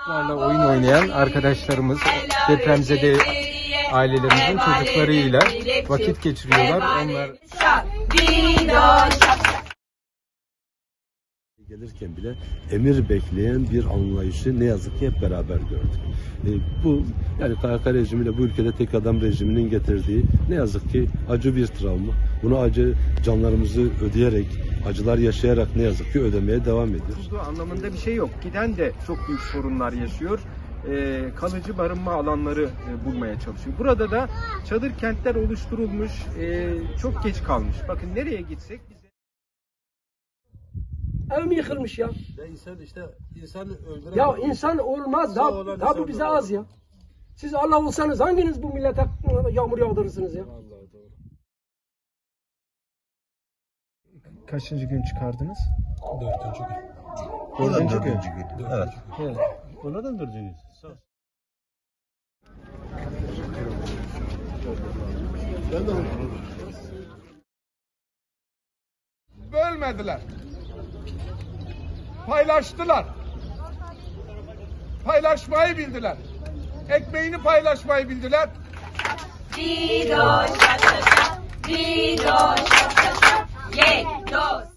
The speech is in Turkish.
Çocuklarla oyun oynayan arkadaşlarımız, depremzede ailelerimizin çocuklarıyla vakit geçiriyorlar. Onlar gelirken bile emir bekleyen bir anlayışı ne yazık ki hep beraber gördük. Bu yani KHK rejimiyle bu ülkede tek adam rejiminin getirdiği ne yazık ki acı bir travma. Bunu acı canlarımızı ödeyerek, acılar yaşayarak ne yazık ki ödemeye devam ediyoruz. Bu anlamında bir şey yok. Giden de çok büyük sorunlar yaşıyor. Kalıcı barınma alanları bulmaya çalışıyor. Burada da çadır kentler oluşturulmuş, çok geç kalmış. Bakın nereye gitsek bize... Evim yıkılmış ya. İnsan öldüren... Ya insan olmaz. Daha bu bize az ya. Siz Allah olsanız hanginiz bu millete yağmur yağdırırsınız ya? Vallahi doğru. Kaçıncı gün çıkardınız? Dördüncü gün. Evet. Onlardan dördüncü. Bölmediler. Paylaştılar. Paylaşmayı bildiler. Ekmeğini paylaşmayı bildiler. Dido, şa şa şa. Dido, şa şa şa. Ye, dos.